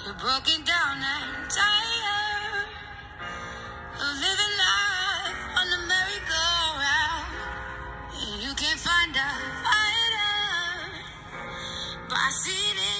You're broken down and tired of living life on the merry-go-round. You can't find a fighter, but I see it.